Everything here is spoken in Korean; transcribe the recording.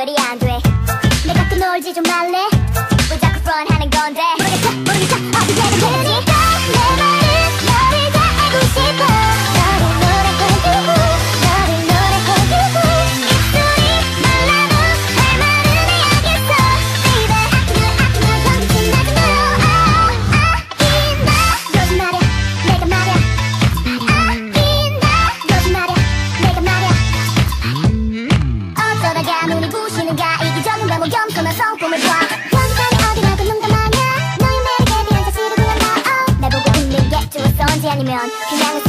구별이 안 돼. 내 갖고 놀지 좀 말래. 왜 자꾸 front 하는 건데. 모르겠어 어떻게 되지. 내 말은 너를 다 알고 싶어. 너를 노래해주고 너를 노래해주고 입술이 말라도 할 말은 해야겠어. Baby 아끼면 정신 나지 마. 아낀다 요즘 말야 내가 말야. 아낀다 요즘 말야 내가 말야. 어쩌다가 눈이 부시는가 이기적인 외모 겸손한 성품을 봐. 연습하니 어디라도 농담하냐. 너의 매력에 대한 사실을 구한다. 날 보고 웃는 게 좋았어 언제 아니면 그냥